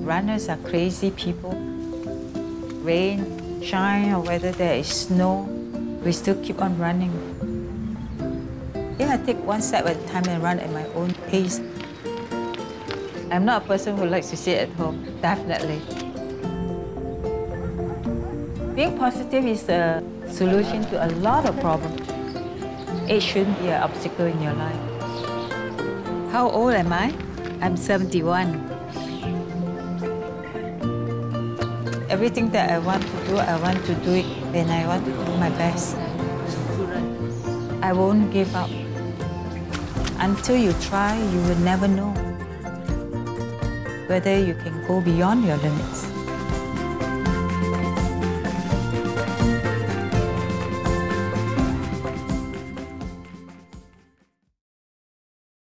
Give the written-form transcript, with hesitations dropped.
Runners are crazy people. Rain, shine, or whether there is snow, we still keep on running. Yeah, I take one step at a time and run at my own pace. I'm not a person who likes to sit at home, definitely. Being positive is a solution to a lot of problems. Age shouldn't be an obstacle in your life. How old am I? I'm 71. Everything that I want to do it, and I want to do my best. I won't give up. Until you try, you will never know whether you can go beyond your limits.